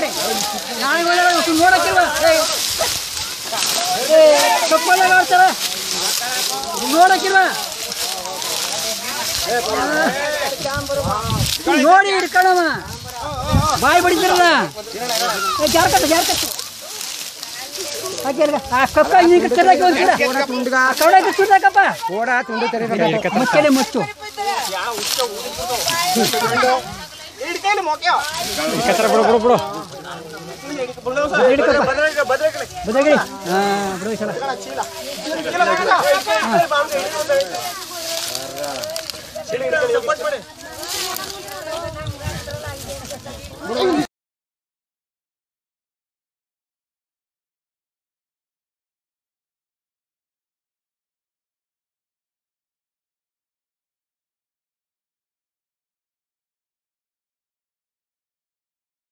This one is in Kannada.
ಬರ್ರಿ ನೋಡಕ್ಕಿಲ್ವಾ ಕಪ್ಪಲ್ಲ ಆಡ್ತಾರ ನೋಡಕ್ಕಿಲ್ವಾ ನೋಡಿ ಹಿಡ್ಕೊಳ್ಳವ ಬಾಯಿ ಬಡಿತಿರಲ್ಲ ಜಾರ್ಕತ್ತ ಜಾರ್ಕತ್ತ ಕಪ್ಪ ಈಗ ಚೆಲ್ಲಕ್ಕೆ ಒಂದ್ಸಲ ಚೂರ್ದಾಕಪ್ಪ ಮುಚ್ಚಲೆ ಮುಚ್ಚು ಬದಗಡಿ ಹಾಂ ಬಿಡು